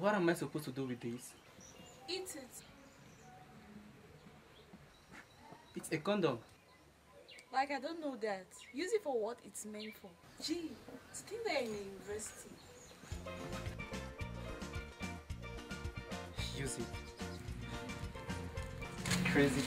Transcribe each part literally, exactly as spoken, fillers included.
what am I supposed to do with this? Eat it. It's a condom. Like, I don't know that. Use it for what it's meant for. Gee, to think that you're in a university. Use it. Crazy.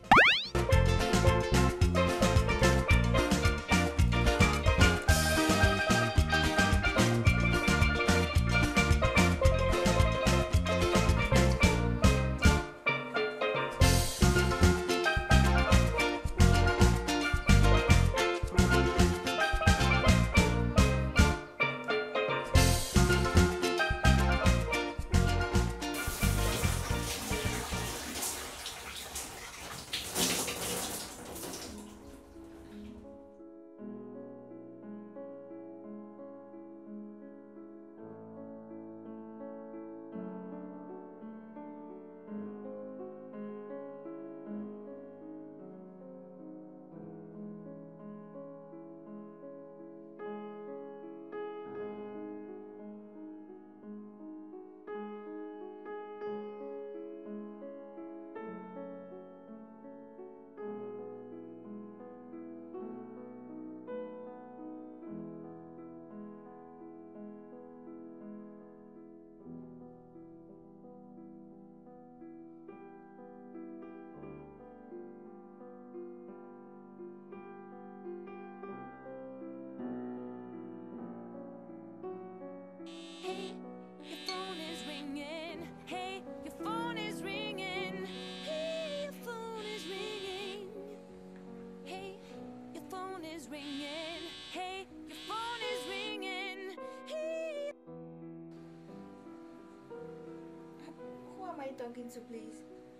Talking to, please?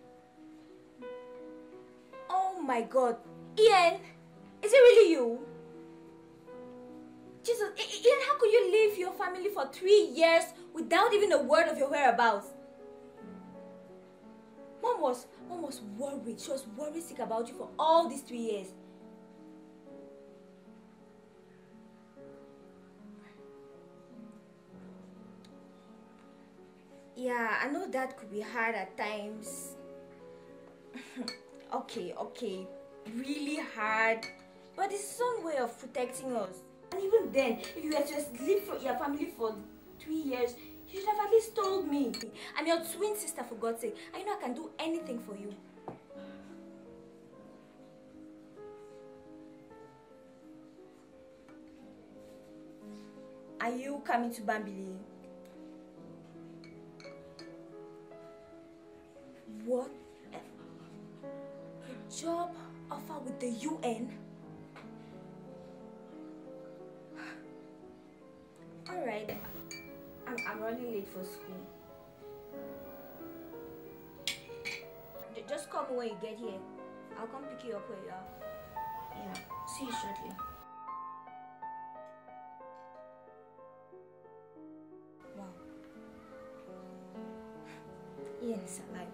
Oh my God, Ian, is it really you? Jesus, Ian, how could you leave your family for three years without even a word of your whereabouts? Mom was, Mom was worried. She was worried sick about you for all these three years. Yeah, I know that could be hard at times. okay, okay, really hard. But it's some way of protecting us. And even then, if you had just lived for your family for three years, you should have at least told me. I'm your twin sister, for God's sake. I know I can do anything for you. Are you coming to Bambili? What? A job offer with the U N? Alright, I'm, I'm running late for school. Just call me when you get here. I'll come pick you up where you are. Yeah, see you shortly. Wow. Ian is alive.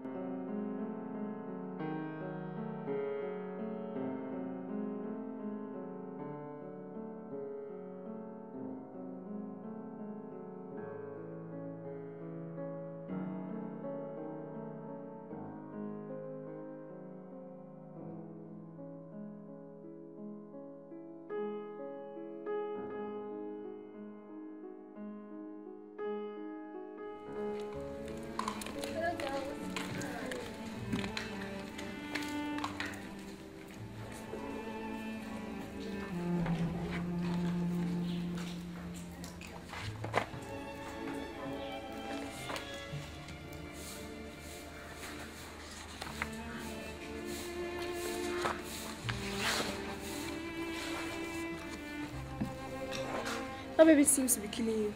That baby seems to be killing you.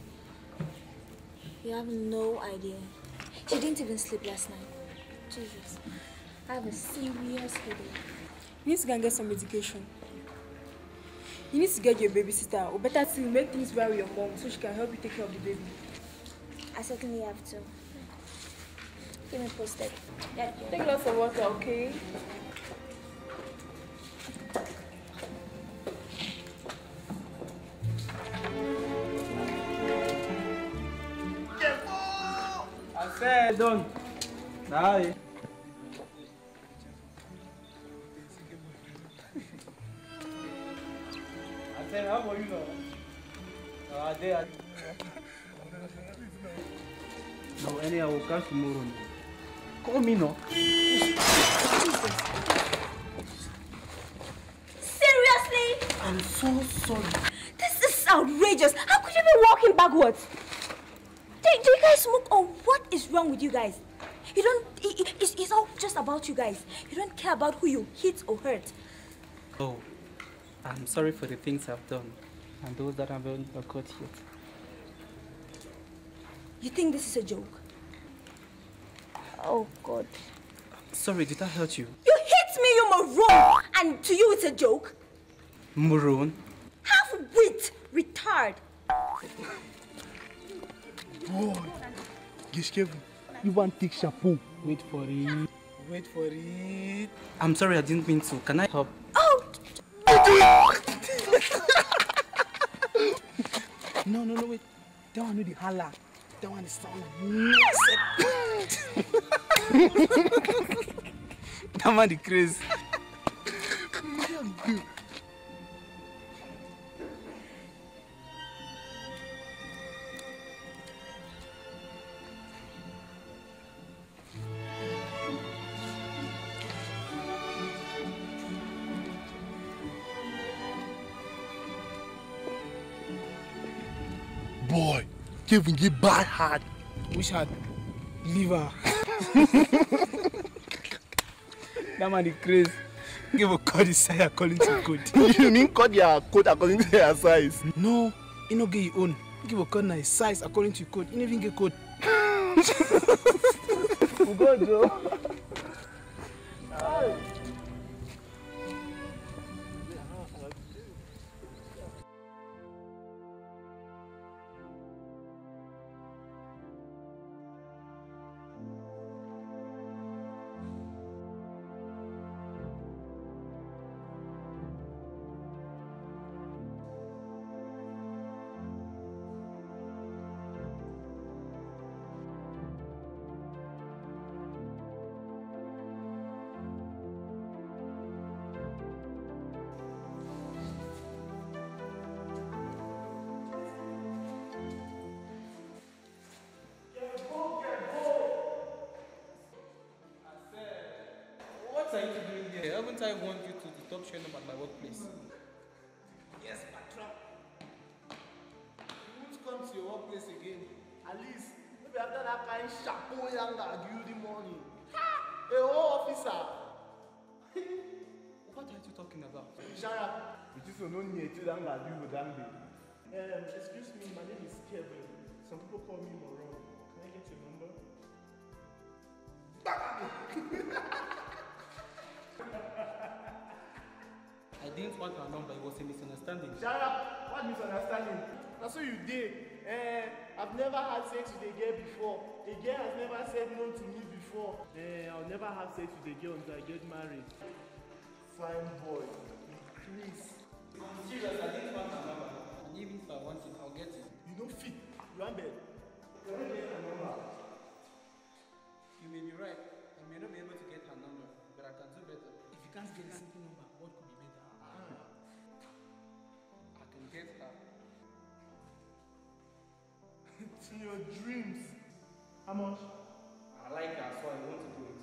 You have no idea. She didn't even sleep last night. Jesus. I have a serious headache. You need to go and get some medication. You need to get your babysitter, or better still, make things well with your mom so she can help you take care of the baby. I certainly have to. Keep me posted. Yeah. Take lots of water, okay? Careful! get done. Bye. I said, how are you now? Uh, they are... No, anyhow, we'll catch tomorrow. Call me now. Seriously? I'm so sorry. This is outrageous. How could you be walking backwards? Do, do you guys smoke or what is wrong with you guys? You don't, it, it- it's, it's all just about you guys. You don't care about who you hit or hurt. Oh, I'm sorry for the things I've done and those that haven't occurred yet. You think this is a joke? Oh God. Sorry, did I hurt you? You hit me, you moron! And to you it's a joke? Moron? Half-wit, retard. Boy, Gishkevu, you want to take chapeau? Wait for it. Wait for it. I'm sorry, I didn't mean to. Can I help? Oh! No, no, no, wait. That one no the holla. That one is sound. That one the craze. Boy, Kevin get bad hard. Which had liver. That man the craze. Give a cut his size according to code. You mean cut your coat according to your size? No, you no get your own. Give a cut nice size according to your code. You never even get code. We go, Joe. What are you doing here? Haven't I warned you to stop showing up at my workplace? Yes, patron. You won't come to your workplace again. At least, maybe after that kind of chapeau yanga give you the money. Hey, oh, officer. What are you talking about? Shut up. It is no need to yanga give you that day. Um, excuse me, my name is Kevin. Some people call me Moron. Can I get your number? I didn't want her number, it was a misunderstanding. Shut up! What misunderstanding? That's what you did. Eh, I've never had sex with a girl before. A girl has never said no to me before. Eh, I'll never have sex with a girl until I get married. Fine boy. Please. I'm serious, I didn't want her number. And even if I want it, I'll get it. You don't fit. You want bed. You want get her number. You may be right. I may not be able to get her number, but I can do better. If you can't get a simple number, what could be better? I can get her. It's in your dreams. How much? I like her, so I want to do it.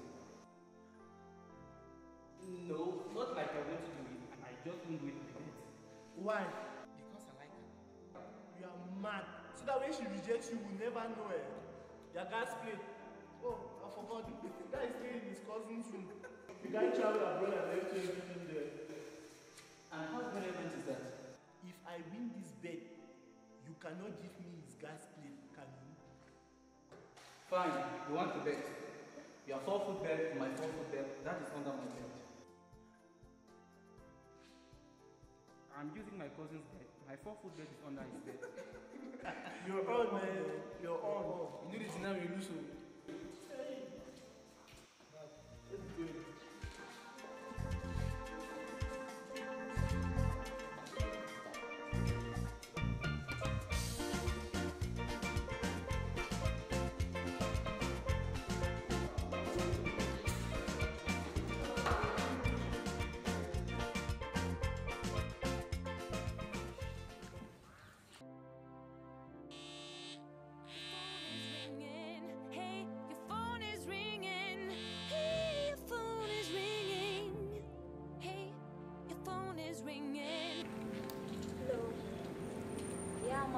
No, not like I want to do it. I just won't do it like that. Why? Because I like her. You are mad. So that when she rejects you, we'll never know it. Your gas play. Oh, I forgot. The guy is staying in his cousin's room. The guy traveled abroad and left everything there. And how relevant is that? If I win this bet, you cannot give me his gas plate, can you? Fine, you want to bet. Your four foot bed, my four foot bed, that is under my bed. I'm using my cousin's bed. My four foot bed is under his bed. You're on, man. You're on. You know this now you lose. So. Let's do it.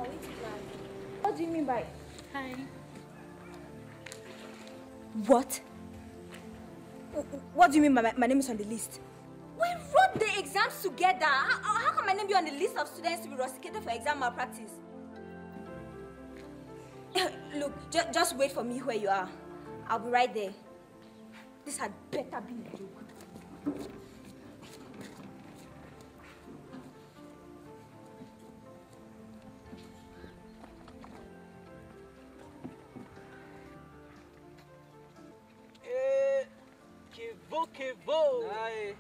wait to class. What do you mean by Hi. what? What do you mean by my, my name is on the list? We wrote the exams together. How, how can my name be on the list of students to be rusticated for exam malpractice? Look, ju just wait for me where you are. I'll be right there. This had better be a joke. Eh, Kevo, Kevo. Aye.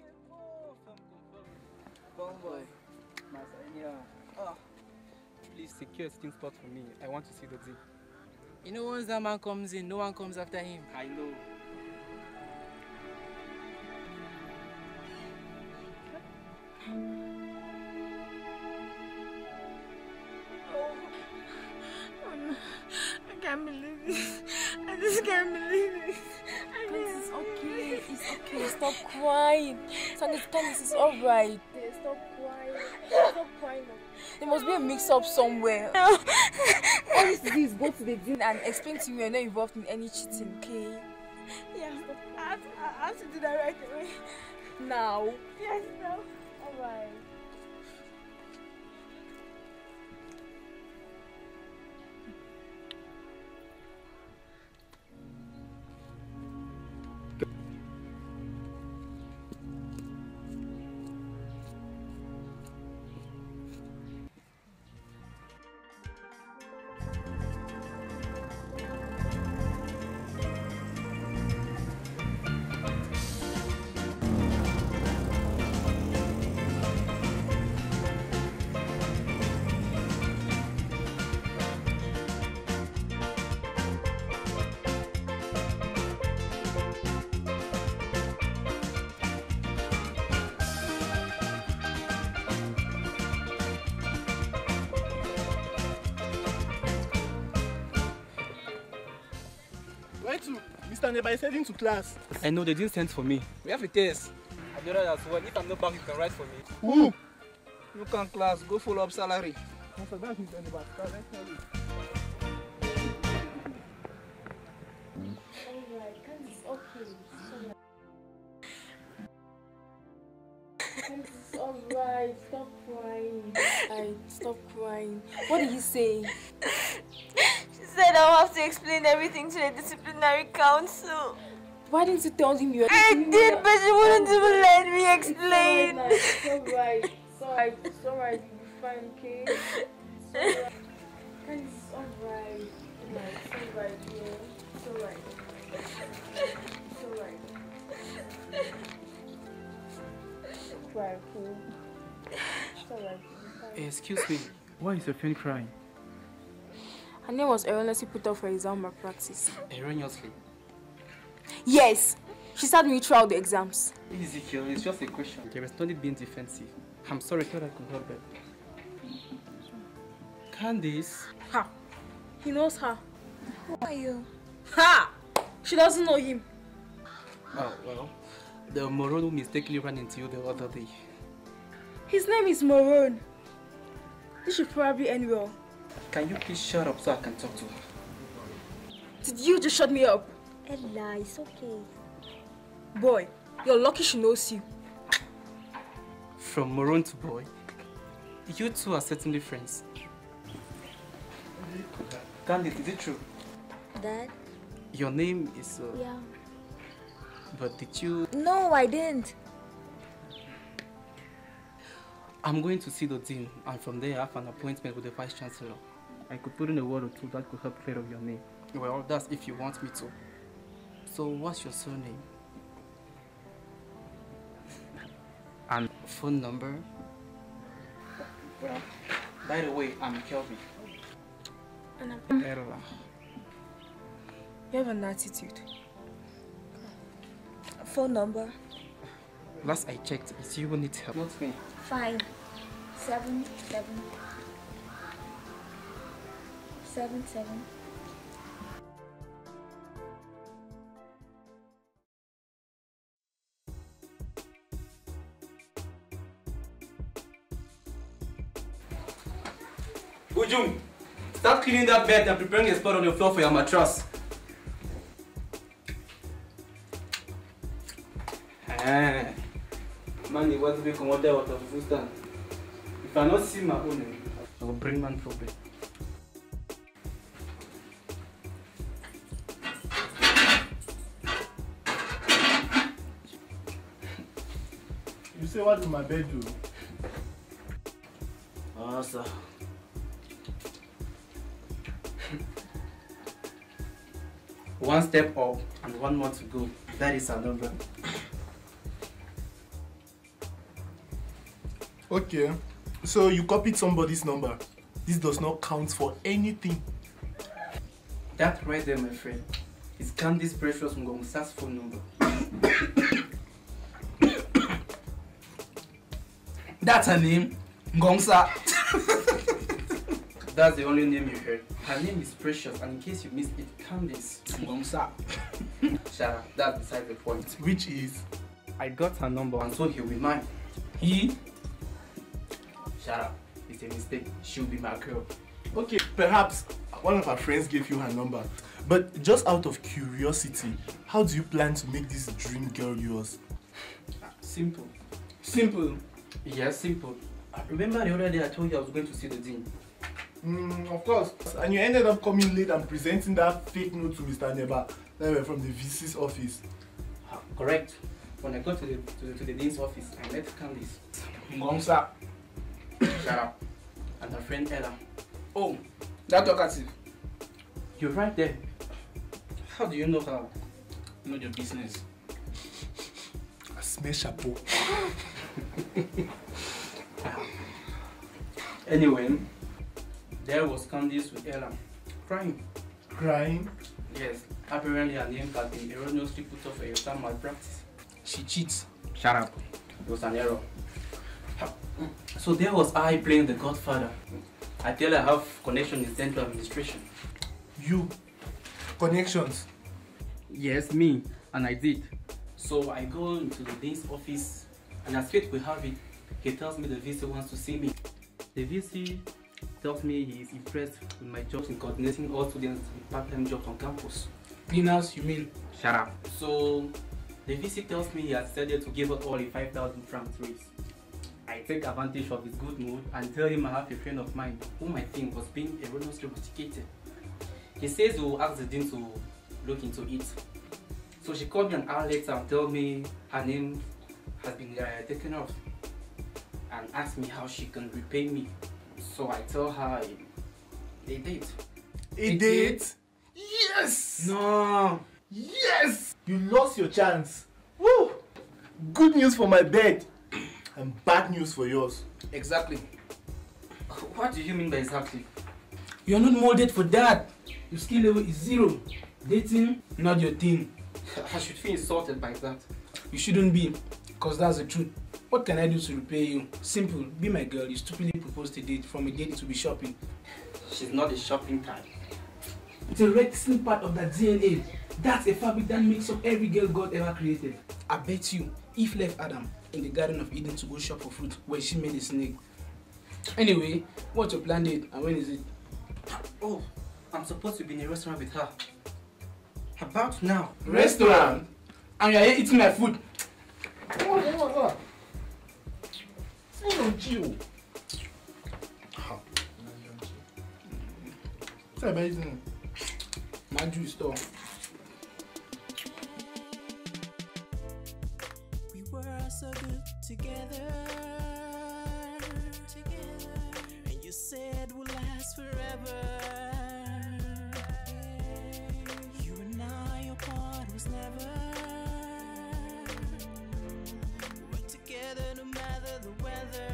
Bon boy. Yeah. Ah. Please secure a sitting spot for me. I want to see the dean. You know, once that man comes in, no one comes after him. I know. Oh no, I can't believe this. I just can't believe this. I mean, it's okay, it's okay. Stop crying. Candice, Candice, it's alright. Stop crying. Stop crying. There must be a mix-up somewhere. All you need to do is go to the dean and explain to me you're not involved in any cheating, okay? Yeah, I have, to, I have to do that right away. Now. Yes, no. Alright. Where to? Mister Neba is heading to class. I know they didn't send for me. We have a test. I do that as well. If I'm not back, you can write for me. Who? You can class, go follow up salary. Mister That's Mister Neba. Let's tell you. Alright, Candice, okay. It's alright, stop crying. Alright, stop crying. What did he say? She said I'll have to explain everything to the disciplinary council. Why didn't you tell him you were I did, but she wouldn't even let me explain. It's alright, it's alright, it's alright, you'll be fine, okay? It's alright. Candice, it's alright. It's alright, yeah. It's alright. It's alright. Don't cry, okay? It's alright, you'll be fine. Excuse me. Why is your friend crying? Her name was erroneously put up for exam malpractice. Erroneously. Yes! She started me throughout the exams. Ezekiel, it's just a question. There is nothing being defensive. I'm sorry, I thought I could help it. Candice. Ha! He knows her. Who are you? Ha! She doesn't know him. Oh, well. The moron who mistakenly ran into you the other day. His name is Morone. This should probably end well. Can you please shut up so I can talk to her? Did you just shut me up? Ella, it's okay. Boy, you're lucky she knows you. From moron to boy, you two are certainly friends. Candice, is it true? Dad? Your name is... Uh, Yeah. But did you... No, I didn't. I'm going to see the dean, and from there I have an appointment with the vice chancellor. I could put in a word or two that could help clear up your name. Well, that's if you want me to. So, what's your surname? And phone number? Well, by the way, I'm Kelvin. And I'm... Ella. You have an attitude. Phone number? Last I checked, it's you who needs help, not me. Fine. Seven, seven. Seven, seven. Ujung, start cleaning that bed and preparing a spot on the floor for your mattress. Ah, man, you want to be commoded out of the food stand. If I not see my own, I will bring man Troupe. You say what in my bedroom? Oh, sir. One step up and one more to go. That is our number. Okay. So you copied somebody's number. This does not count for anything. That right there, my friend, is Candy's precious Ngongsa's phone number. That's her name, Ngongsa. That's the only name you heard. Her name is Precious, and in case you missed it, Candice Ngongsa. Shut up, that's beside the point. Which is? I got her number, and so he'll be mine. He? Shut up, it's a mistake. She'll be my girl. Okay, perhaps one of our friends gave you her number. But just out of curiosity, how do you plan to make this dream girl yours? Simple. Simple. Yes, simple. Remember the other day I told you I was going to see the dean? Mm, of course. And you ended up coming late and presenting that fake note to Mister Neba that were from the V C's office. Uh, correct. When I got to the, to the, to the dean's office, I met Candice. Ngongsa. Shut up. And her friend Ella. Oh, that talkative. You're right there. How do you know her? Know your business. I smell chapeau. Anyway, there was Candice with Ella, crying. Crying? Yes, apparently her name had been erroneously put off for exam malpractice. She cheats. Shut up. It was an error. So there was I playing the Godfather. I tell her I have connection in central administration. You? Connections? Yes, me. And I did. So I go into the dean's office, and as fate will have it, he tells me the V C wants to see me. The V C tells me he is impressed with my jobs in coordinating all students with part-time jobs on campus. Cleaners, you mean? Shut up. So the V C tells me he has decided to give up all a five thousand francs raise. I take advantage of his good mood and tell him I have a friend of mine whom I think was being erroneously rusticated. He says he will ask the dean to look into it. So she called me an hour later and told me her name has been uh, taken off and asked me how she can repay me. So I tell her a date. A date? Yes! No. Yes! You lost your chance. Woo! Good news for my bed and bad news for yours. Exactly. What do you mean by exactly? You are not molded for that. Your skill level is zero. Dating, not your thing. I should feel insulted by that. You shouldn't be, because that's the truth. What can I do to repay you? Simple, be my girl. You stupidly proposed a date. From a date to be shopping. She's not a shopping type. It's a wrestling part of that D N A. That's a fabric that makes up every girl God ever created. I bet you, Eve left Adam in the Garden of Eden to go shop for fruit where she made a snake. Anyway, what's your planned date and when is it? Oh, I'm supposed to be in a restaurant with her. About now. Restaurant? And you're here eating my food. What, what, what? Say no chill. Say about eating. My juice store. We were so good together, together, and you said we'll last forever. You and I, your part was never. We're together no matter the weather.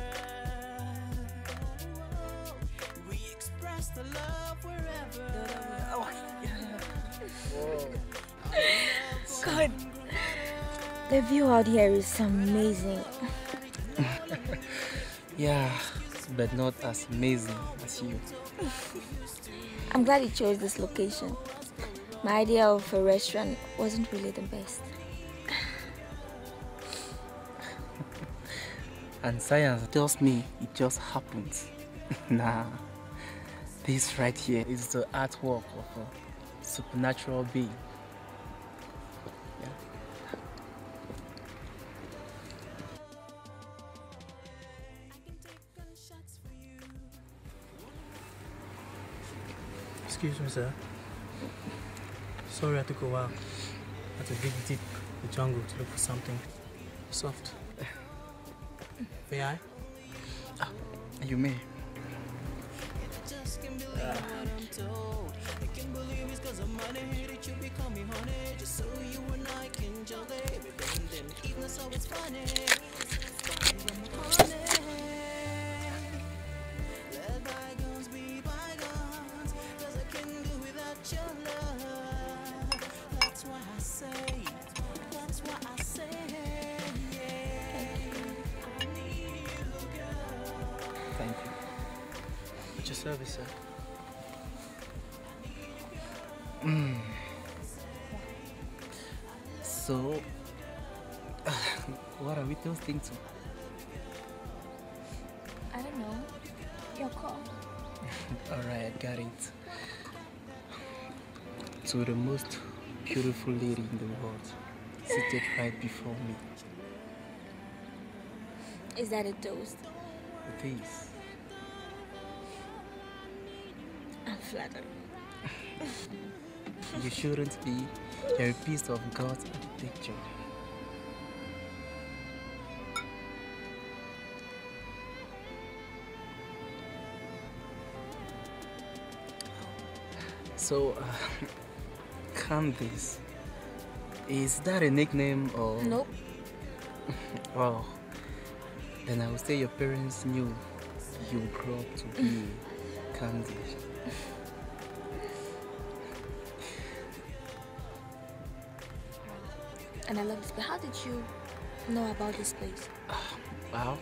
We express the love wherever. God, the view out here is amazing. Yeah, but not as amazing as you. I'm glad you chose this location. My idea of a restaurant wasn't really the best. And science tells me it just happens. Nah, This right here is the artwork of a supernatural being. Yeah. Excuse me, sir. Sorry I took a while. I had to dig deep the jungle to look for something soft. May I? Ah, you may. Thank you. At your service, sir. Mm. So, uh, what are we toasting to? I don't know. Your call. Alright, I got it. To the most beautiful lady in the world, seated right before me. Is that a toast? It is. I'm flattered. You shouldn't be. You're a piece of God's architecture. So, uh, Candice, is that a nickname or? Nope. Wow. Then I would say your parents knew you would grow up to be Candice. And I love this place. How did you know about this place? Well,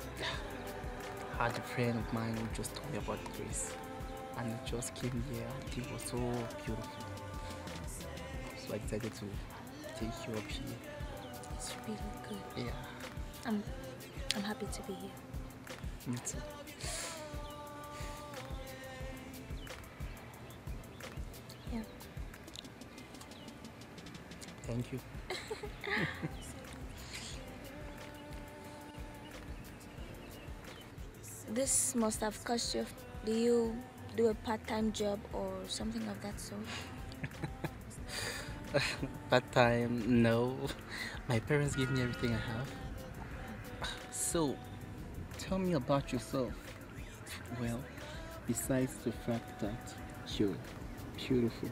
I had a friend of mine who just told me about the place. And I just came here and it was so beautiful. So I decided to take you up here. It's really good. Yeah. I'm, I'm happy to be here. Me too. Yeah. Thank you. This must have cost you. Do you do a part-time job or something of that sort? Part-time? No. My parents give me everything I have. So, tell me about yourself. Well, besides the fact that you're beautiful.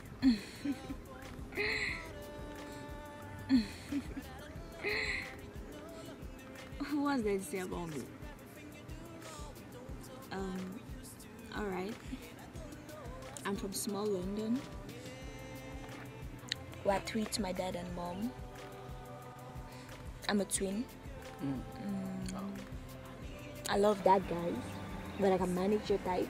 What's there to say about me? Um, alright. I'm from small London. We're three to my dad and mom. I'm a twin. Mm. Mm. I love that, guys. But I can manage your type.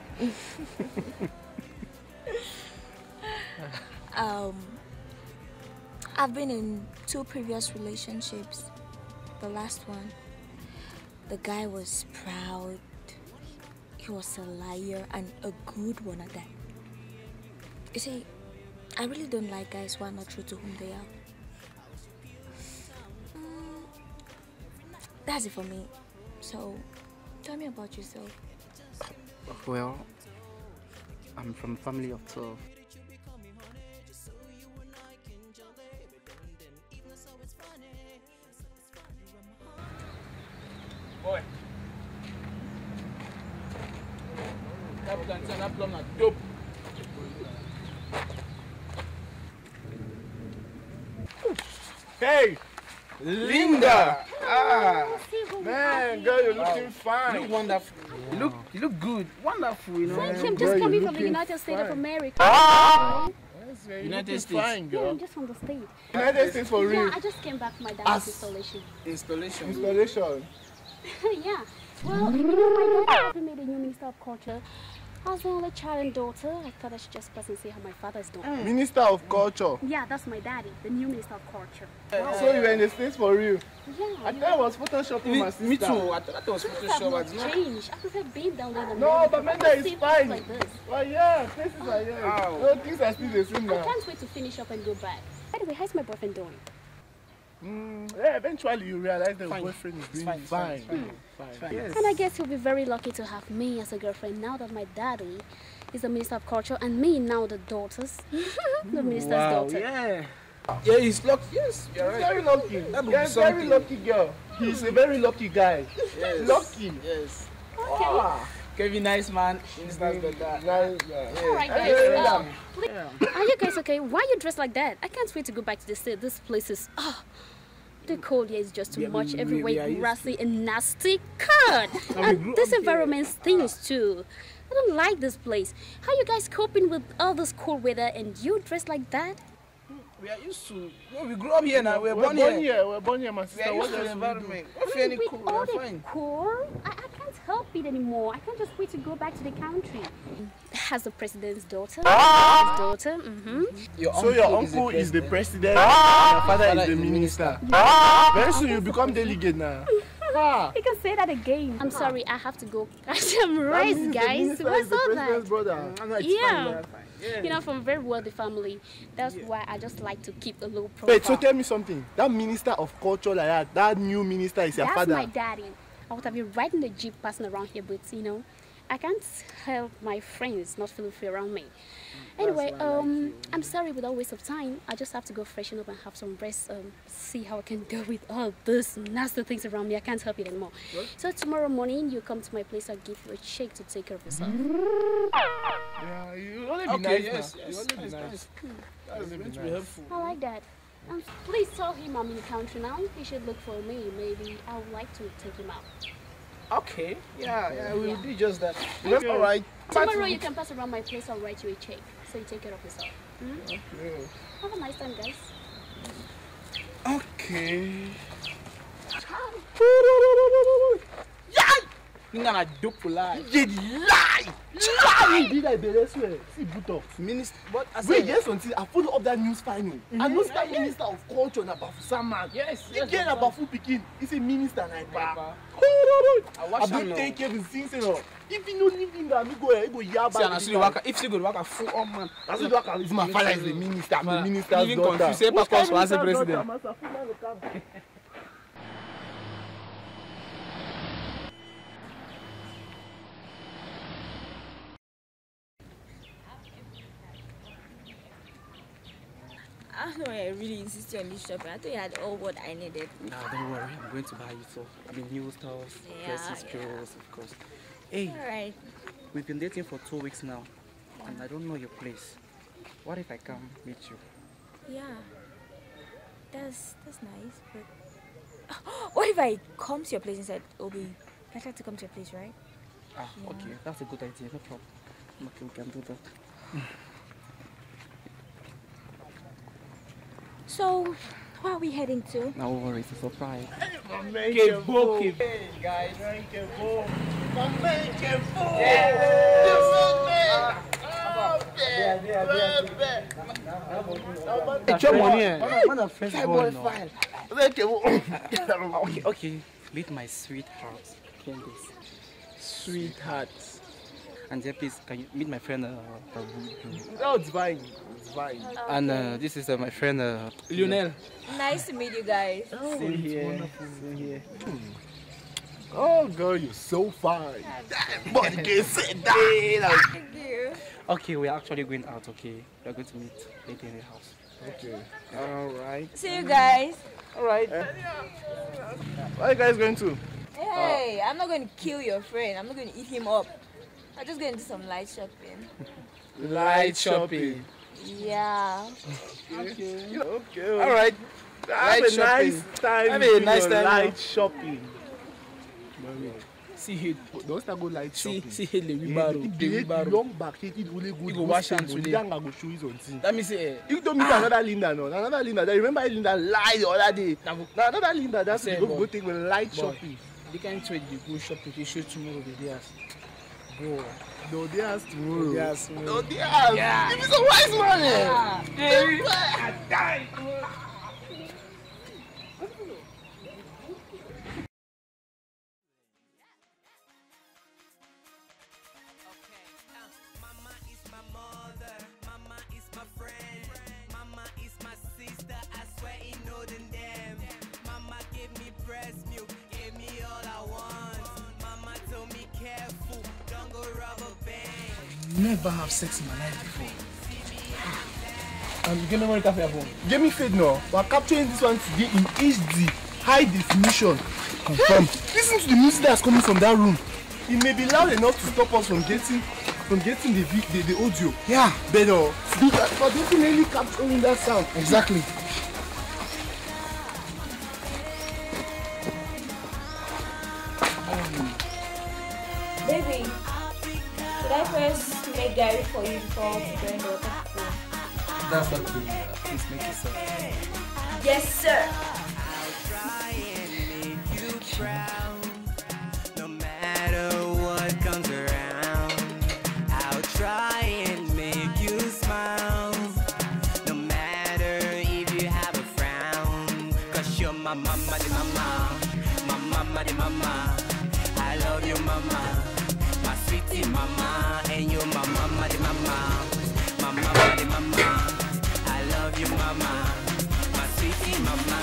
um, I've been in two previous relationships. The last one, the guy was proud. He was a liar and a good one at that. You see, I really don't like guys who are not true to whom they are. Mm, that's it for me. So, tell me about yourself. Well, I'm from a family of twelve. Boy. Captain, that plum is dope. Hey, Linda! Ah, man, girl, you're looking fine. You look wonderful. You look, you look good. Wonderful, you know. Thank you. I'm Girl, just coming you're from the looking United States of fine. America. Ah! Yes, man, you're United looking States. fine, Yeah, girl. I'm just from the States. United States for real. Yeah, I just came back from my dad's As- installation. Installation. Installation. Yeah. Well, you know, my dad has made a new minister of culture, As the only child and daughter, I thought I should just pass and see how my father is doing. Mm. Minister of Culture. Yeah, that's my daddy, the new Minister of Culture. Wow. So you were in the States for real? Yeah. I thought I was photoshopping my sister. Me too. I thought I was photoshopping. Things have changed. I prefer being down there in the No, but Bamenda is fine. Like this. Well, yeah, places are here. Wow. No, things are still the same now. I can't wait to finish up and go back. By the way, how's my boyfriend doing? Mm, yeah, eventually you realize that your Fine. boyfriend is doing Fine, fine. fine, fine. Fine. Fine. Yes. And I guess he'll be very lucky to have me as a girlfriend now that my daddy is the Minister of Culture and me now the daughters. The minister's Wow, daughter. yeah. Yeah, he's lucky. Yes, you're He's right. very lucky. That would You're be a very something. lucky girl. He's a very lucky guy. Yes. Lucky. Yes. Okay. Ah. Kevin, nice man. Minister's got that. Nice guy. Alright guys, Hey, um, please- Yeah. are you guys okay? Why are you dressed like that? I can't wait to go back to the state. This place is, oh, the cold here is just too Yeah, much. we- we- Everywhere we are used grassy and nasty. God! And we And grew this up environment stinks too. I don't like this place. How you guys coping with all this cold weather and you dressed like that? We are used to. No, we grew up here now. We're, We're born, born here. here. We're born here, my We sister. are What used to else the will we do? environment. What I feeling mean, with cool? all We're the fine. cold, I, I can't help it anymore. I can't just wait to go back to the country. Has the president's daughter, his daughter. Mm-hmm. Your So your uncle is the president, and your father is the minister. Very soon you become delegate now. Ah. You can say that again. I'm sorry, I have to go catch some That rice, means the guys. minister What's is the all president's that? brother. I know it's Yeah. fine, we're fine. Yeah. You know, from a very wealthy family. That's Yeah. why I just like to keep a low profile. Wait, so tell me something. That minister of culture like that, that new minister is your That's father. my daddy. I would have been riding the jeep passing around here, but you know, I can't help my friends not feeling free around me. Anyway, why I like um, you. I'm sorry without waste of time. I just have to go freshen up and have some rest. Um, see how I can go with all this nasty things around me. I can't help it anymore. What? So tomorrow morning, you come to my place. I'll give you a shake to take care of yourself. Yeah, you only be Okay, nice yes, now. yes. You only be Nice, nice. nice. Hmm. That's Only going be to be nice. helpful. I like that. Um, please tell him I'm in the country now. He should look for me. Maybe I would like to take him out. Okay. Yeah, yeah, we'll Yeah. do just that. Okay. All right. Tomorrow you can pass around my place. I'll write you a check. So you take care of yourself. Hmm? Okay. Have a nice time, guys. Okay. You're gonna dope lie. You lie! Lie! You did that, I swear. See, Buto. Minister, what? I Wait, said, yes, until I follow up that news final. I know that minister of culture na Bafu Saman. Yes, He yes. get yes, na Bafu Pikin. He's a minister na Ipa. Ipa. I I watch him don't now. take care of things, you know. If you don't leave him there, me go here, he go yaba. See, and I see the worker. If she go to work, a full on man. That's what worker is. My father is the minister. I'm the Man, minister's even daughter. confused, say, Which Papa, kind so as a minister's president. daughter, Master Fuman go come. I don't know why I really insisted on this shopping. I thought you had all what I needed. Nah, don't worry. I'm going to buy you stuff. I mean, new stuff, Yeah, dresses, yeah. clothes, of course. Hey, Alright. we've been dating for two weeks now, and I don't know your place. What if I come meet you? Yeah. That's that's nice, but what if I come to your place instead? It'll be better to come to your place, right? Ah, Yeah. okay. That's a good idea. No problem. Okay, we can do that. So, where are we heading to? No worries. It's a surprise. My man Kevo, can go. Kevo. Hey, guys. My man can go. My man can go. It's your money, eh? Man, I'm fresh Hey, boy boy, now. fine. Okay, okay. Meet my sweetheart, Candice. Sweetheart. And then please, can you meet my friend, uh, Babu? No, it's fine. It's fine. And uh, this is uh, my friend, uh, Lionel. Nice to meet you guys. Same here. Same here. Oh, girl, you're so fine. But you can say that. Thank you. Okay, we're actually going out, okay? We're going to meet later in the house. Okay. All right. See you guys. All right. Where are you guys going to? Hey, I'm not going to kill your friend. I'm not going to eat him up. I'm just going to do some light shopping. Light shopping. Yeah. Okay. Okay. All right. Have Light a shopping. nice time. Have a doing nice your time, Light shopping. See here. Don't start go light See, shopping. see here, the Yeah, wheelbarrow. if The the wheelbarrow. long back, it only good. You go wash hand today. Then I go show you something. That means, eh, You don't meet another Linda, no. Another Linda. That remember Linda lied the other day. Now, go- Now another Linda. That's Say, go boy. go take with light Boy. shopping. the kind of trade you go shopping, you show tomorrow the day. Go. No, they ask tomorrow. They ask tomorrow. No, they ask. Yeah. Give me some wise money. Yeah. Hey, I died. Never have sex in my life before. And you get memory card for your phone. Get me fed now. We're capturing this one today in H D, high definition. Confirm. Listen to the music that's coming from that room. It may be loud enough to stop us from getting from getting the the, the audio. Yeah. But uh, for definitely capturing that sound. Exactly. Um, baby, should I first make Gary for you before preparing the water for food? That's okay. Please make it so. Yes, sir. I'll try and make you proud. No matter what comes around, I'll try and make you smile. No matter if you have a frown, cause you're my mama, the mama, my mama, the mama. I love you, mama, my sweetie mama, and you're my mama, the mama, my mama, the mama. I love you, mama, my sweetie mama.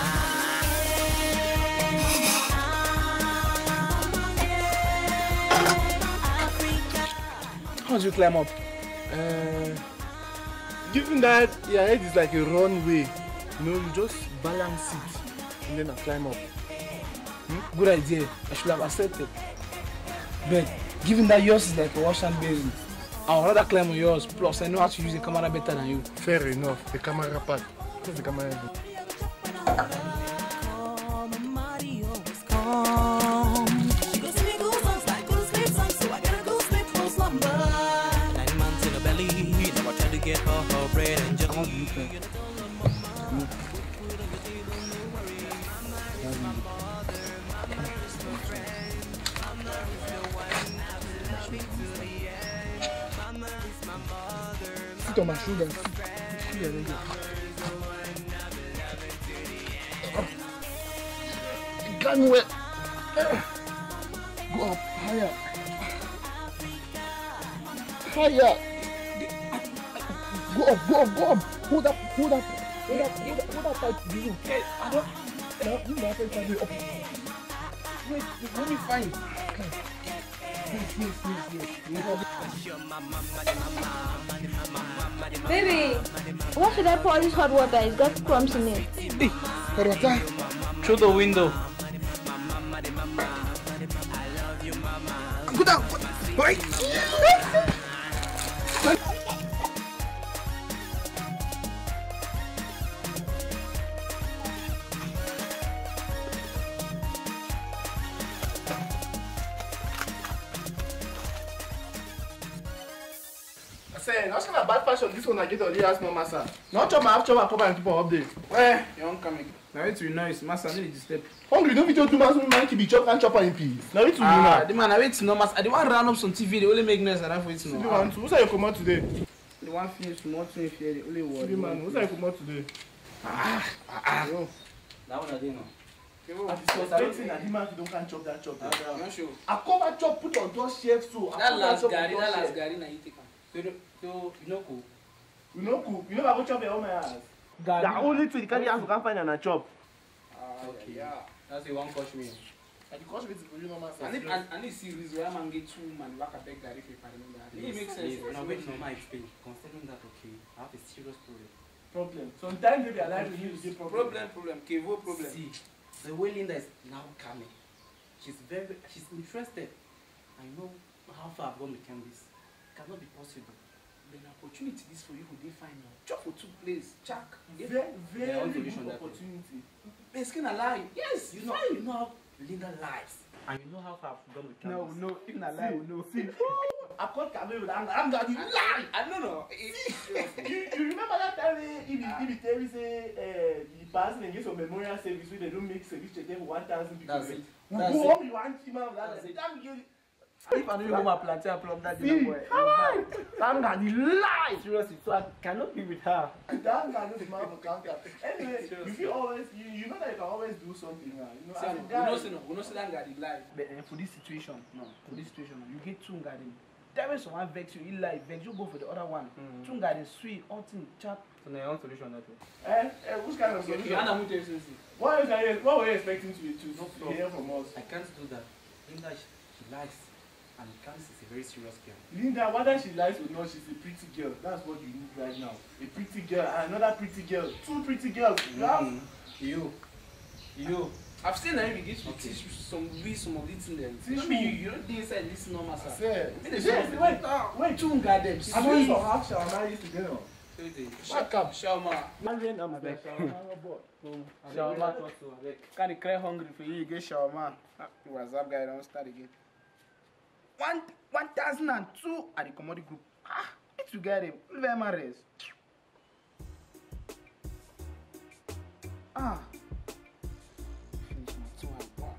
How do you climb up? Uh, given that your head is like a runway, you know, you just balance it and then I climb up. Hmm? Good idea. I should have accepted. But given that yours is like a wash and basin, I would rather climb on yours. Plus, I know how to use the camera better than you. Fair enough. The camera part. What's the camera? Nine months in a belly, now I try to get her her bread and jelly. Sit on my shoulder. Got me wet. Go up higher. Higher. Go up, go up, go up. Hold up, hold up. Hold up, hold up, hold up tight. You okay? I don't. No, you don't have to go up. Wait, let me find. Okay. Yes, yes, yes, yes. Baby, what should I pour this hot water? It's got crumbs in it. Hey, hot water. Through the window. Go down. Wait. Say, not gonna bad fashion this one I get on the ass mama sir. Not chop my half chop and come and keep on update. Where? You're coming. Now it's really nice. Master, need to step. Hungry, don't be two months we man keep be chop and chop in peace. Now it's Ah, you the man I wait to know master. I don't want to run up some T V. They only make noise and I for it to now. know. The one who say you come out today? The one finish small thing here. The only word. The man who say you come out today? Ah, ah, ah. Yo. That one I didn't know. I discuss. I don't think that the man don't can chop that chop. I'm not sure. I cover chop put on door shelf so. That last Gary, that last Gary, now you take him. So, so you know cool. You know cook. You never go chop your own house. Gary. The only thing you carry house you can find and a chop. Ah, Okay. yeah. That's the one coach me. And the cost with you know man. And if and, and if series where man get two man back at Gary if I remember. It makes sense. Now wait, no, my explain. Concerning that, okay, I have a serious problem. Problem. Sometimes maybe I like to use the problem. Problem, problem. Kevo problem. See, the way Linda is now coming, she's very, she's interested. I know how far I've gone with this. It cannot be possible. Then opportunity this for you who they find now. Chop for two plays, check. Very, very Yeah, good solution that opportunity. It's gonna lie. Yes, You know, you know how Linda lies, and you know how far I've gone with No, Candice. no, even a lie, no. See, I caught Kamel with anger. Anger, you lie. I don't know. you, you remember that time if he, if he tell me say uh, the person against some memorial service where they don't make service check them for one thousand people. That's it. We That's go it. home, you want him out. That's That's it. it. Damn you. If I know you my plantain plum that dinner boy. That guy the lie. Seriously, so I cannot be with her. That guy know the man for counter. Anyway, you feel always you, you know that you can always do something, right? You know, See, as a no, guy, we don't say no, we don't say that guy the lie. But uh, for this situation, no, for this situation, you get two garden. There is one vex you, he like vex you go for the other one. Mm. Two garden sweet, all thing chat. So now your own solution that way. Eh, eh, which kind of solution? Okay, I'm going to What are you, what were you expecting to, to, to hear from us? I can't do that. Linda, she, she lies. And Candice is a very serious girl. Linda, whether she lies or not, she's a pretty girl. That's what you need right now. A pretty girl and another pretty girl. Two pretty girls. You Mm-hmm. have? You. You. I've seen her begin to Okay. teach you some read some of these things. Teach Maybe me. you, you don't think inside this normal sir. Say, Yes, yes, wait, wait, wait. two garden. I know you have shawarma used together. Shut up, Shawarma. Married and Abeg. Shawarma also. Can you cry hungry for you? You get shawarma. You WhatsApp guy don't start again. One one thousand and two at the commodity group. Ah, it's you get him. Leave him a rest. Ah. Finish my two and one.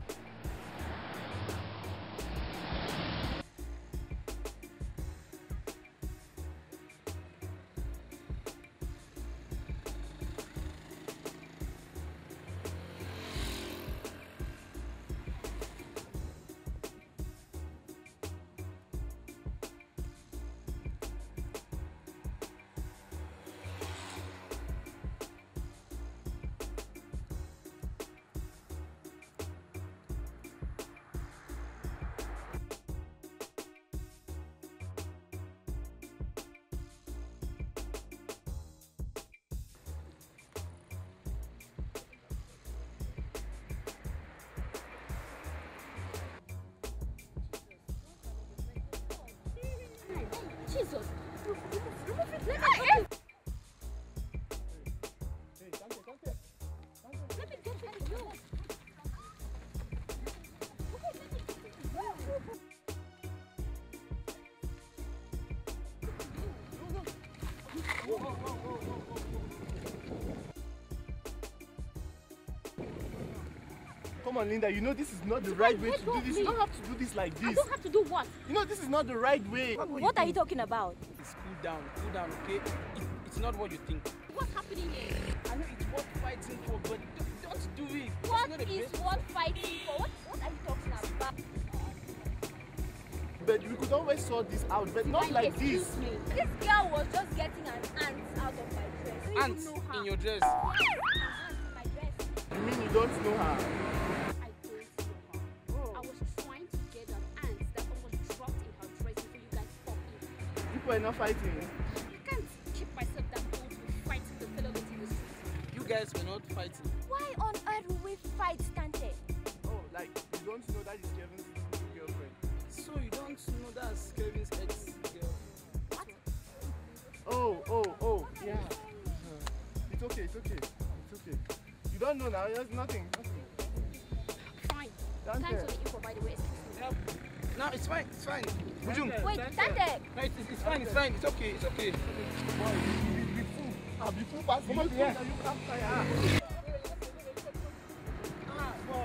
Jesus! Let me help! Let me get rid of you! Come on, Linda, you know this is not the right way to do this. You don't have to do this like I this. don't have to do what? You know this is not the right way. What are you talking about? Please cool down, cool down, okay? It, it's not what you think. What's happening here? I know it's worth fighting for, but don't, don't do it. That's What not the is best. worth fighting for? What, what are you talking about? But we could always sort this out, but not Fine, like excuse this. me. This girl was just getting an ant out of my dress. I don't Ants even know how. in your dress. Yes, an ant in my dress. You mean you don't know her? I don't know her. I was trying to get an ant that someone dropped in her dress before you guys popped in. People are not fighting. I can't keep myself that bold to fight the fellow in the street. You guys were not fighting. Why on earth will we fight, Tante? Oh, like you don't know that is Kevin's new girlfriend. So you don't know that's Kevin's ex-girl. What? Oh, oh, oh, yeah. Uh, it's okay, it's okay, it's okay. You don't know now. There's nothing. nothing. Fine. Dante. Thanks for the info, by the way. Excuse me. No, it's fine, it's fine. Bujum. Wait, Tante! No, it's, it's fine, it's fine, it's okay, it's okay. Boy, you be fool. I'll be fool past you. Come on, You yeah. can't fire. Ah, boy.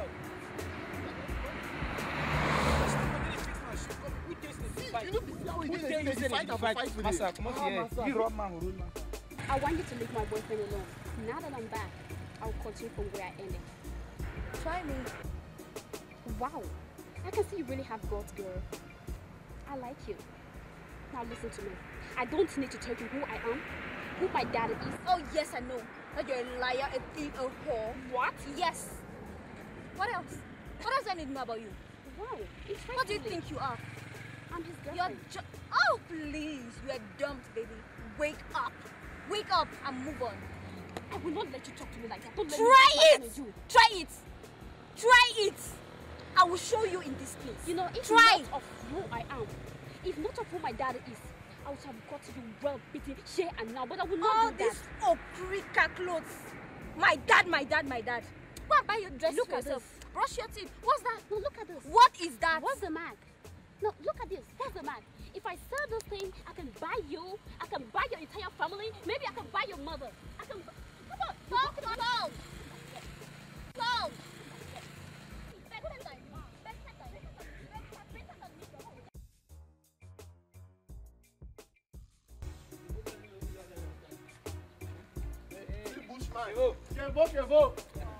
You know, this is how we Who get tell you it. say Fight they and fight? fight with Massa, it. come on Ah, here. Massa. You rob man, roll man. I want you to leave my boyfriend alone. Now that I'm back, I'll continue from where I ended. Try me. Wow. I can see you really have guts, girl. I like you. Now listen to me. I don't need to tell you who I am, who my dad is. Oh, yes, I know. That you're a liar, a thief, a whore. What? Yes. What else? What else do I need to know about you? Wow. What do you think you are? I'm his You're girlfriend. ju- Oh, please. You are dumped, baby. Wake up. Wake up and move on. I will not let you talk to me like that. Don't let Try me it. Try it. Try it. I will show you in this place. You know, if Try. not of who I am, if not of who my dad is, I would have got you well beaten here and now, but I will not All do these that. okrika clothes. My dad, my dad, my dad. Go and buy your dress Look for at yourself. this. Brush your teeth. What's that? No, look at this. What is that? What's the mag? No, look at this. What's the mag? If I sell this thing, I can buy you, I can buy your entire family, maybe I can buy your mother. I can bu- Come on, Talk to Paul. Paul. Kevo. Kevo, Kevo.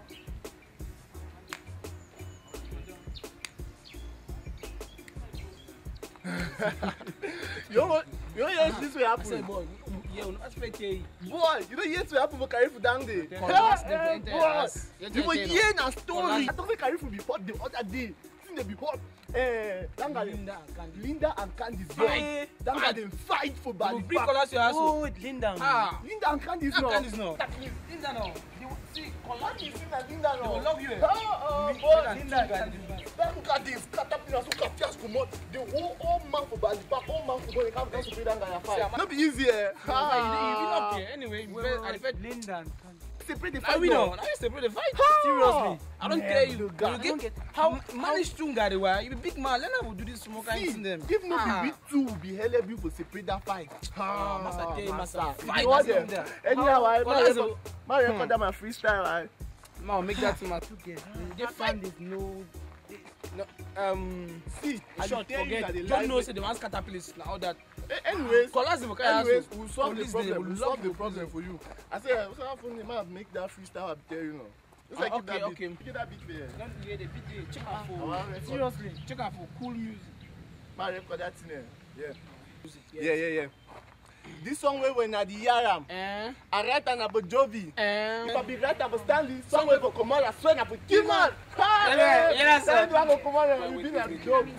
You know, you know, yes, this will happen. I said, boy, yeah, we don't expect you. Boy, you know, yes, will happen for carry for down there. Collapse the Hey, entire boy, house. you were hearing a story. I don't think carry for before the other day. Since they before, eh, Danga, Linda and Candy. Linda and Candy's boy. Danga them fight for Bali. Bring collapse your house. Oh, Linda. Ah, Linda and Candy's no. Candy's no. Linda no. They will see collapse. Candy's in Linda They will no. love you. Oh, oh, boy. Linda. Look at this, caterpillar, so capias come out. The whole old man for Bali, back all man for going, can't just pay that guy a fight. Not be easy, eh? You not care anyway. I fed Linda. Separate the I fight. we know. now. I separate the fight. Ah. Seriously. I don't Yeah, care you. the You guy. get how manage to get it. Why you be big man? Let me do this smoke and See, in them. if not Ah. be we two will be hell you for separate that fight. Ah, master tell you, master. Fight, You know that's them. them there. Anyhow, I How- my that's record, my record that my freestyle, right? Man, make that to my They found this no. no, um See, I short tell you forget. that the Don't life- know say the man's caterpillars like all that. Eh, Anyways, Collapse the anyways, we'll solve the Police, they problem. will We'll love solve the you. problem for you. I say, what's happening? Man, make that freestyle. I tell you now. Just like Ah, keep that okay, beat. okay. Keep that beat there. Don't hear the beat there. Check out I for want record. seriously. Check out for cool music. My record that thing there. Yeah. Music, Yeah, yeah, yeah. This song where when I the Yaram, Eh? I write an about Jovi. Eh? If I be right about Stanley, somewhere for Komala, I swear I put kill man. Ha! Yeah, yeah, sir. Stanley one for Komala, you be like a joke.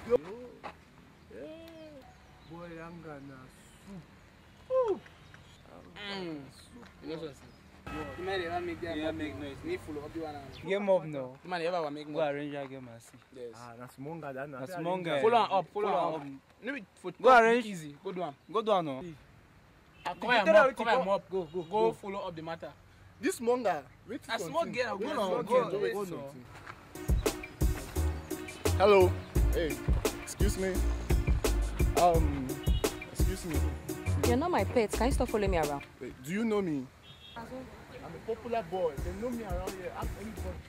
Boy, I'm gonna soup. Mm. You know what I'm saying? You might ever make that Yeah, mob make noise. Me full of you and Game up now. You might ever make Go more. arrange that game and see. Yes. Ah, that's Monga, that now. That's Monga. Follow on up, follow Follow on on up. Maybe for Go arrange. easy. Go do one. Go down now. Cover your tell her mouth, what cover you your go- mouth. Go, go, go. Follow up the matter. This Monga, wait A small girl, Wait go till now, something, go, wait go till now. something. Hello. Hey, excuse me. Um, excuse me. You're not my pet. Can you stop following me around? Wait, do you know me? I'm a popular boy. They know me around here. Ask anybody.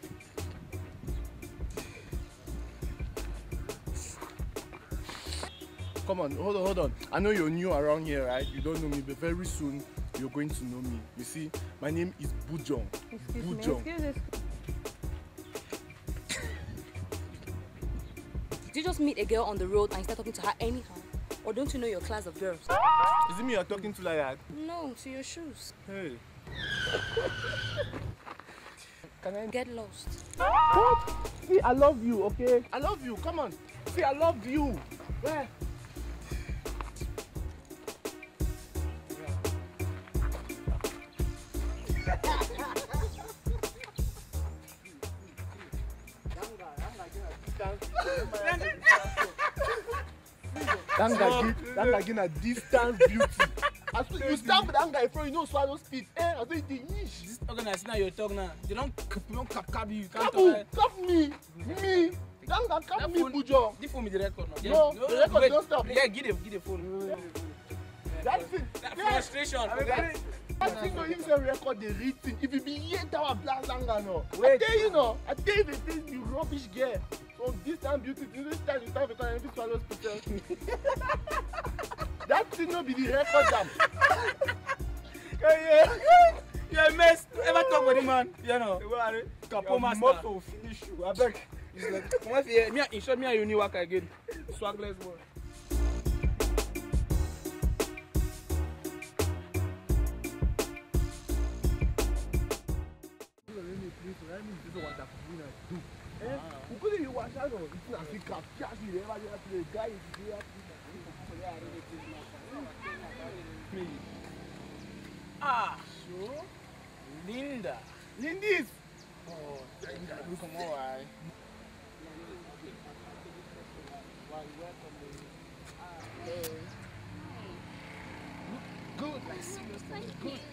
Come on, hold on, hold on. I know you're new around here, right? You don't know me, but very soon you're going to know me. You see, my name is Bujong. Excuse Bujong. me. Excuse me. Did you just meet a girl on the road and start talking to her anyhow? Or don't you know your class of girls? Is it me you're talking to like that? No, to your shoes. Hey. Can I get lost? What? See, I love you, okay? I love you. Come on. See, I love you. Where? That guy, give- that guy getting a distance beauty. I swear, you stand with that guy in front, you know swallow spit. Eh, I say the niche. This organized now you're talking now. They don't cap, you don't cap, cap you. You can't Cap talk. who? like- Cap me. Me. That guy cap That me, phone- Bujo. Give for me the record now. No, Yeah, the record wait. don't stop. Yeah, give the, give the phone. That's it. That Yeah. frustration. That- I think no even say record the real thing. If you be here, that was black zanga no. I tell you no. I tell you the thing you rubbish girl. So this time beauty, this time you start because every swallow spit. That thing no be the record jam. Yeah, you're a mess. Ever talk with him, man? You know. Capo master. Motto finish you. I beg. It's like, come on, here. Me, in short, me and you need work again. Swagless boy. Ah, sure. Linda. Lindis. Oh, Linda. Look at my eye. Good, like seriously. Thank Good. you.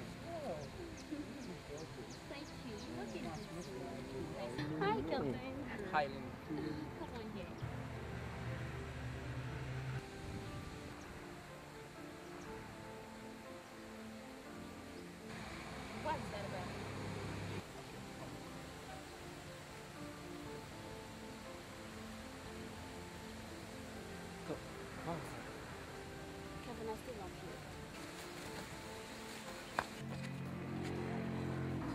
Thank you. Look at this. Hi, Kelvin. Hi, Linda. Come on here. What is that about?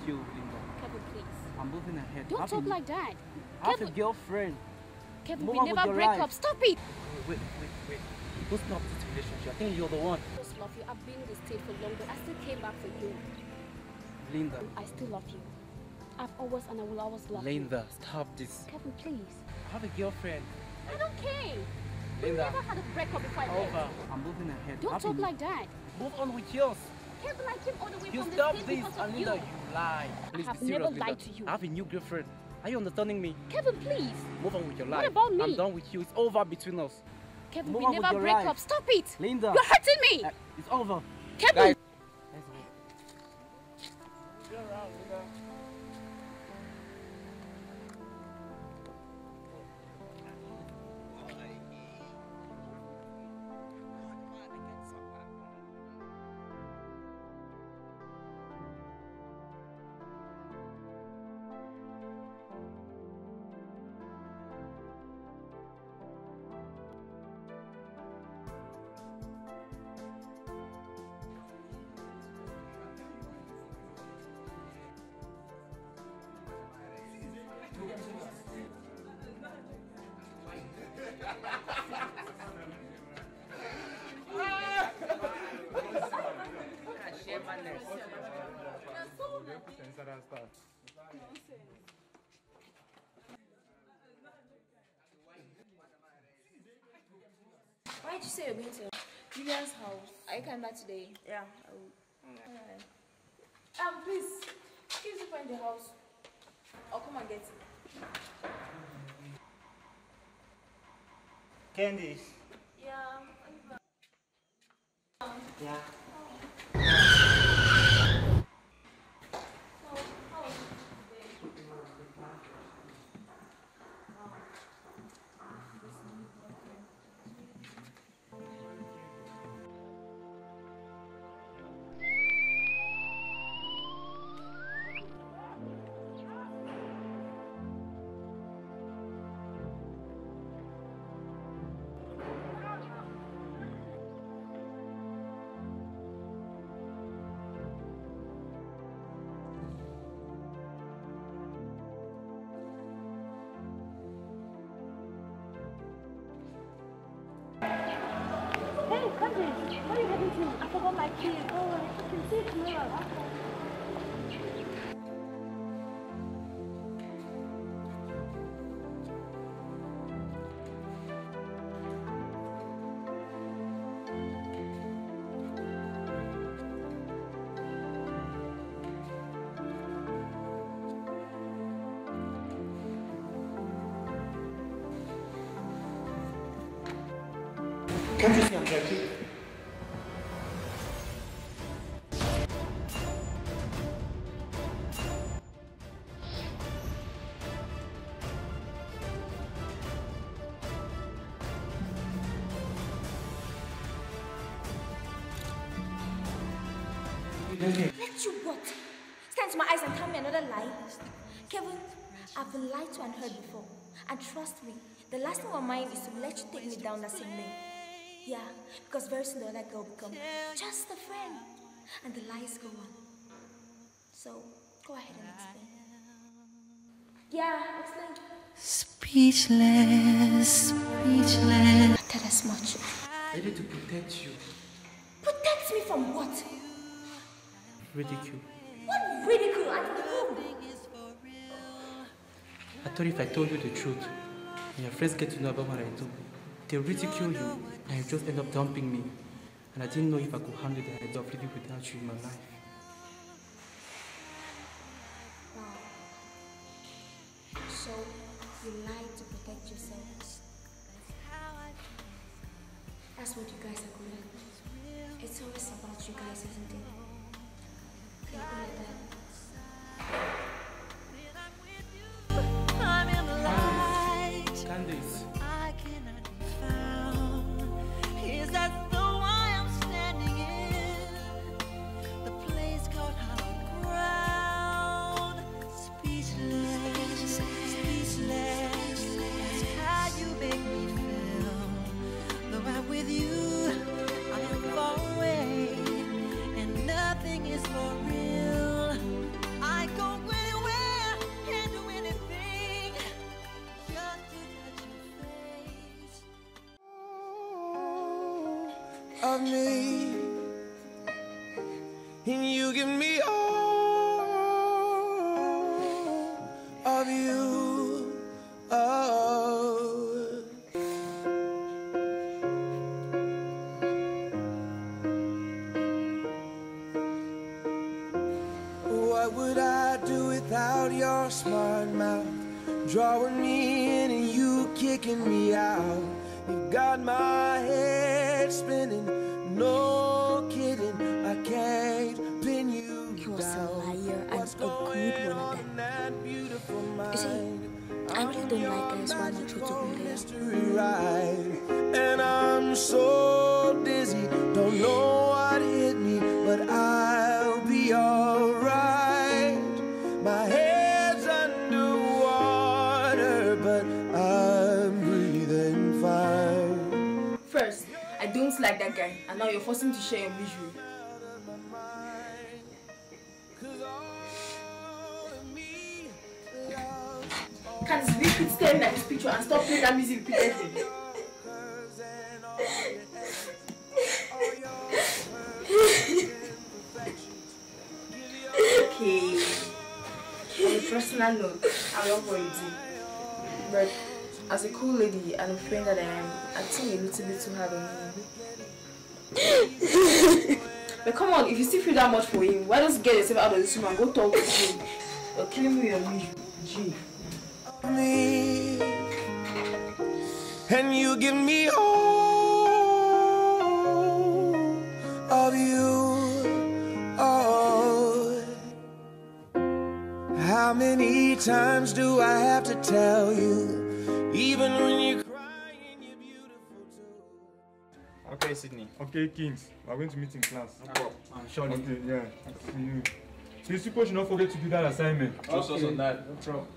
you, Linda. Kevin, please. I'm moving ahead. Don't have talk a, like that. I have Kevin, a girlfriend. Kevin, Move we on with never your break life. up. Stop it. Wait, wait, wait. Don't stop this relationship. I think you're the one. I just love you. I've been in the state for long, but I still came back for you. Linda. I still love you. I've always and I will always love Linda, you. stop this. Kevin, please. I have a girlfriend. I don't care. We Linda. never had a breakup before I Over. left. I'm moving ahead. Don't Have talk a- like that. Move on with yours. Kevin, I came all the way You from the stop state this, because of and you. Linda, you lie. Please have be serious, never Linda. lied to you. I have a new girlfriend. Are you understanding me? Kevin, please. Move on with your What life. about me? I'm done with you. It's over between us. Kevin, Move we on with never your break life. up. Stop it. Linda. You're hurting me. Uh, it's over. Kevin. Guys. Let's go. Get around, Linda. Why did you say you're going to Julia's house? Are you coming back today? Yeah, I will. Alright. Um, please, excuse me find the house. I'll come and get it. Candice. Yeah. Yeah. Hey, cousin, where are you heading to? I forgot my key. Oh, I can see it tomorrow. Can't you see I'm dirty? Let you what? Stand to my eyes and tell me another lie? Kevin, I've been lied to and heard before. And trust me, the last thing on my mind is to let you take me down that same lane. Yeah, because very soon the other girl will become just a friend. And the lies go on. So, go ahead and explain. Yeah, explain. Speechless, speechless. Tell us much. I need to protect you. Protect me from what? Ridicule. What ridicule and whom? I thought if I told you the truth, and your friends get to know about what I do, they'll ridicule you, and you just end up dumping me. And I didn't know if I could handle the idea of living without you in my life. Wow. So, you lied to protect yourself. That's what you guys are good at. It's always about you guys, isn't it? You're good at that. I'm in the light. Candice. I cannot be found. Is that the why I'm standing in the place called hollow ground? Speechless, speechless. That's how you make me feel. Though I'm with you, I am far away, and nothing is for real. of me, and you give me all of you. Oh, what would I do without your smart mouth, drawing me in and you kicking me out? You got my head spinning, no kidding, I can't pin you He was a down. liar and What's a good going one on at in that beautiful You see, mind? I really don't like guys who are not true to who they are. Mystery ride, and I'm so dizzy, don't know what hit me, but I'll be alright. My head's underwater, but I'm breathing fine. First, I don't like that guy, and now you're forcing me to share your misery. Can this be quit staring at this picture and stop playing that music repeatedly? Okay. On a personal note, I love what you do. But as a cool lady and a friend that I am, I think you're a little bit too hard on me. But come on, if you still feel that much for him, why don't you get yourself out of this room and go talk to him? You're killing me with your misery. Gee. Me, and you give me all of you. Oh, how many times do I have to tell you, even when you're crying, you're beautiful too. Okay, Sydney. Okay, Kings, we're going to meet in class. No problem. I'm sure. Okay, yeah. See you. Please, people should not forget to do that assignment. Just us on that. No problem.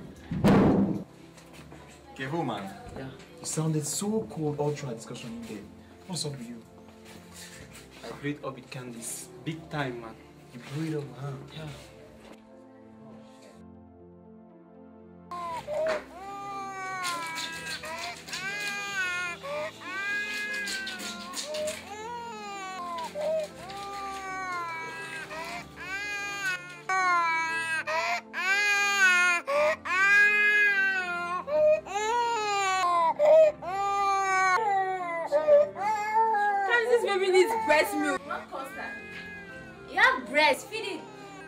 Kevo, man. Yeah. You sounded so cold all through our discussion in there. What's up with you? I breathe up with Candice. Big time, man. You breathe up, huh? Yeah. This baby needs breast milk. Not custard. You have breast, feed it.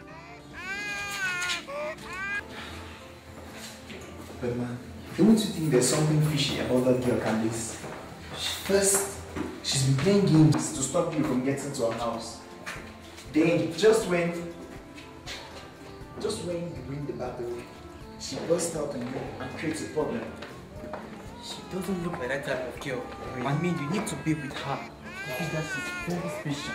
But man, don't you think there's something fishy about that girl, Candice? First, she's been playing games to stop you from getting to our house. Then, just when, just when you win the battle, she bursts out on you and creates a problem. She doesn't look like that type of girl. I mean, you need to be with her. Because she's very special.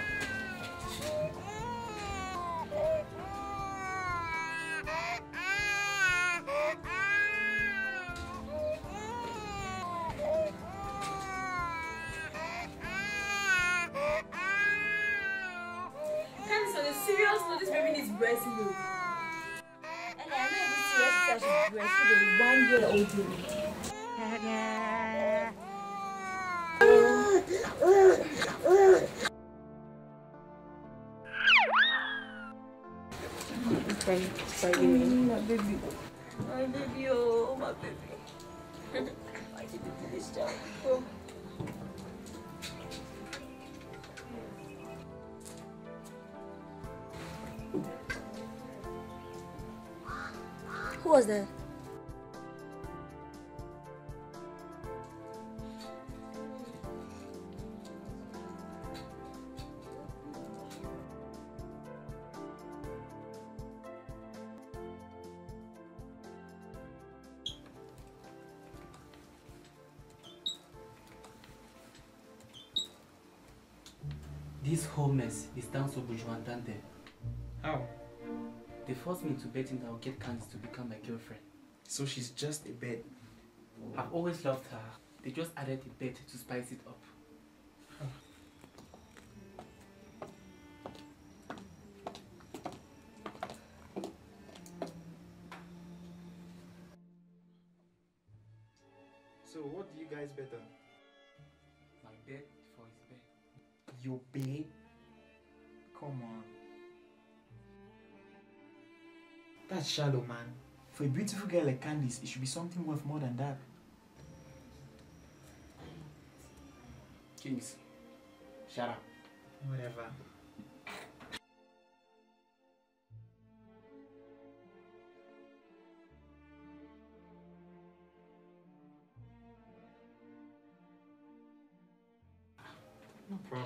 Candice, on a serious note, this baby needs breast milk. And I'm not even serious that she's breastfeeding a one-year-old baby. Sorry, sorry, give me. My baby. My baby, oh, my baby. Why did you do this job? Oh. Who was that? This whole mess is down to Bujuandante. How? They forced me into betting that I'll get Candice to become my girlfriend. So she's just a bed. I've always loved her. They just added a bet to spice it up. So what do you guys bet on? My bet for his bet. Your babe? Come on. That's shallow, man. For a beautiful girl like Candice, it should be something worth more than that. Kings, shut up. Whatever. No problem.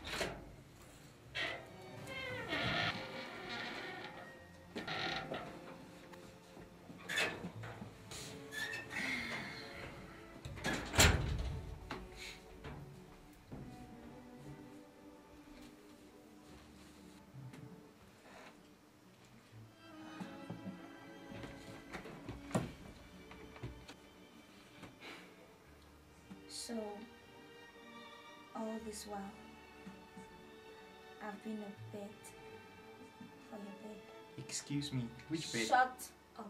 So, all this while, I've been a bed for your bed. Excuse me, which bed? Shut up.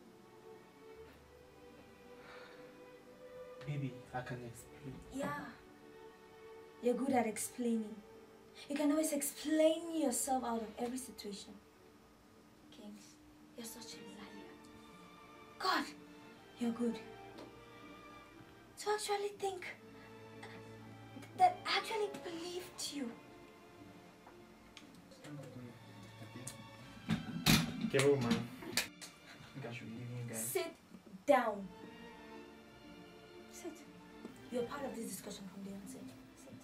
Maybe I can explain. Yeah. You're good at explaining. You can always explain yourself out of every situation. Kings, you're such a liar. God, you're good. To actually think that I actually believed you. Get over, man. I think I should be leaving you guys. Sit down. Sit. You're part of this discussion from the onset. Sit.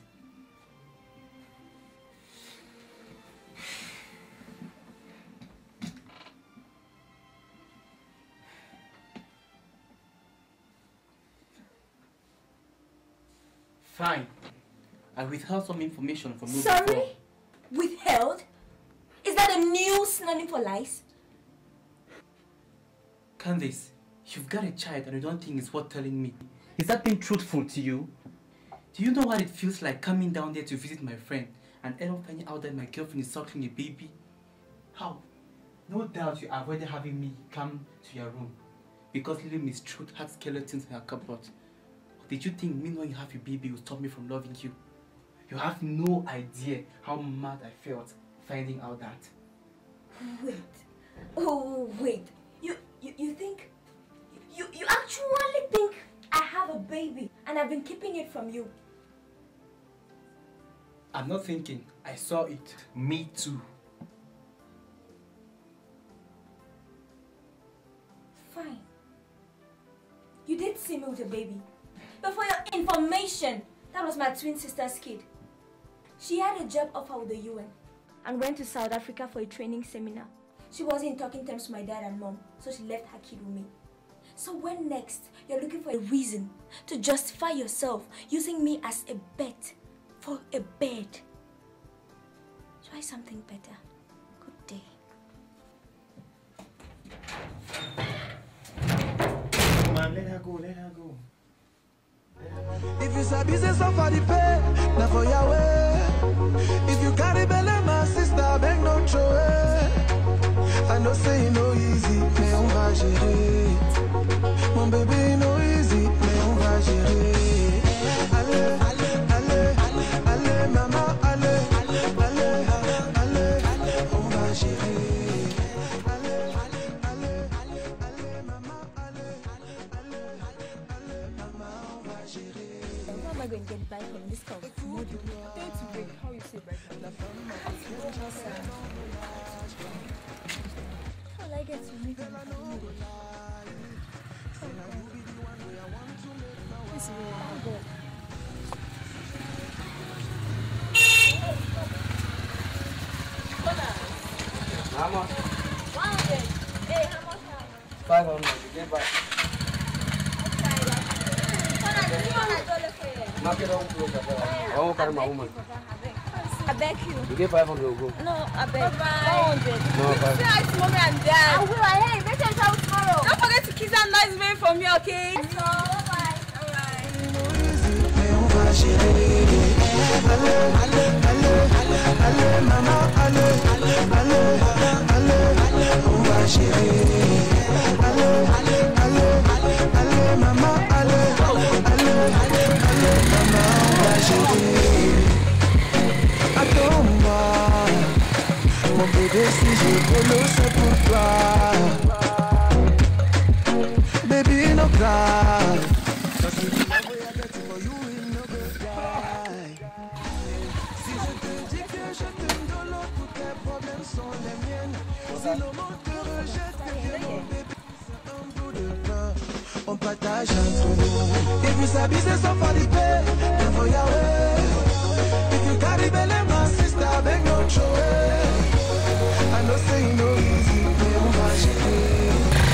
Fine. I withheld some information from you. Sorry? Before. Withheld? Is that a new synonym for lies? Candice, you've got a child and you don't think it's worth telling me. Is that being truthful to you? Do you know what it feels like coming down there to visit my friend and end up finding out that my girlfriend is suckling a baby? How? No doubt you avoided having me come to your room because little Miss Truth had skeletons in her cupboard. Did you think me knowing you have a baby will stop me from loving you? You have no idea how mad I felt finding out that. Wait. Oh, wait. You, you, you think... You, you actually think I have a baby and I've been keeping it from you? I'm not thinking. I saw it. Me too. Fine. You did see me with a baby. But for your information, that was my twin sister's kid. She had a job offer with the U N and went to South Africa for a training seminar. She wasn't in talking terms to my dad and mom, so she left her kid with me. So when next you're looking for a reason to justify yourself using me as a bet for a bed, try something better. Good day. Man, let her go, let her go. If you sabi say somebody pay, now for your way. If you carry belly, my sister, beg no throw it. I know say you know easy, mais on va gérer. Mon bébé no easy, mais on va gérer. Allez, allez, allez, allez, maman, allez, allez, allez, allez, on va gérer. Allez, allez, allez, allez, maman, allez, allez, allez, maman, on va gérer. How am I going to get back from this call? That's break. How you say break? How will I get to meet him? This is where I go. How much? one hundred. Hey, how much now? five hundred. You get back. Knock it on close. I won't carry my woman. I beg you. You get five hundred, go. No, I beg. four hundred. No, five. Say hi to mommy and dad. I will. Hey, make sure you travel tomorrow. Don't forget to kiss that nice man for me, okay? So, bye-bye. Mais on va gérer. Allez, allez, allez, allez, maman, allez, allez, allez, on va gérer. Allez, allez, allez, allez, maman, allez, allez, allez, allez, maman, on va gérer. si je volo, c'est pour toi. Baby, no cry. Cause with the love we are getting for you, we no go die. Si je te dis que je t'aime de l'autre, tous tes problèmes sont les miennes. Si le monde te rejette, que Dieu mon bébé, c'est un bout de pain. On partage entre nous. If you sabi say somebody pay, then for your way. If you carry belly, my sister, beg no show it. I know say you know easy, mais on va gérer.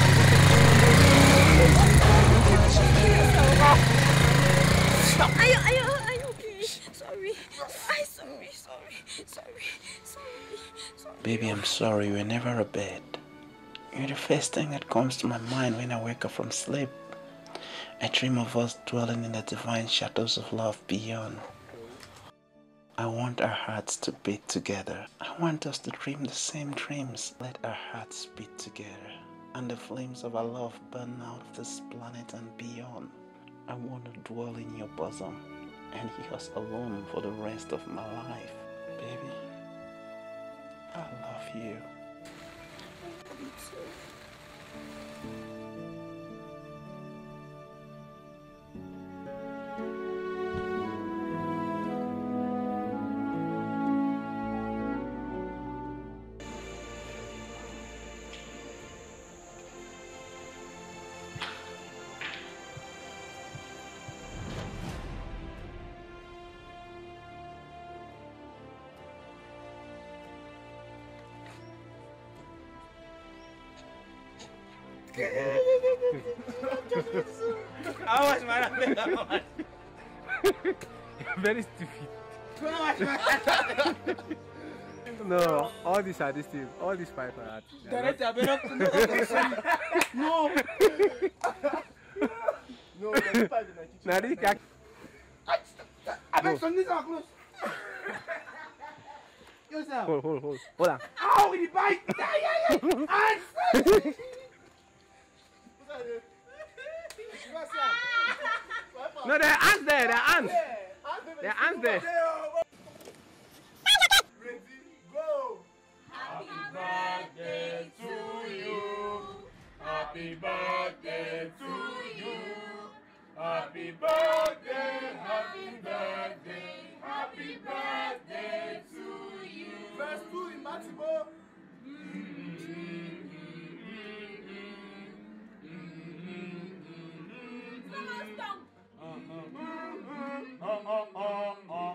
Are you, are you, are you okay? Sorry. I'm sorry, sorry, sorry, sorry, sorry. Baby, I'm sorry, you were never a bed. You're the first thing that comes to my mind when I wake up from sleep. I dream of us dwelling in the divine shadows of love beyond. I want our hearts to beat together. I want us to dream the same dreams. Let our hearts beat together and the flames of our love burn out of this planet and beyond. I want to dwell in your bosom and yours alone for the rest of my life. Baby, I love you. Me too. How much, man? How much? Very stupid. No, all these are this thing. All these five are art. Director, I've been up to no. No. No, the five in my kitchen. Now this guy. I bet some these are close. Yourself. Hold, hold, hold. Hold on. Ow, with the bite. Yeah, yeah, yeah. Ants. No, there are ants there. There are ants. There are ants there. Ready, go. Happy birthday to you. Happy birthday to you. Happy birthday, happy birthday, happy birthday to you. Verse two in Matthew.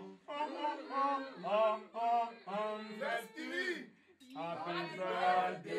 Happy birthday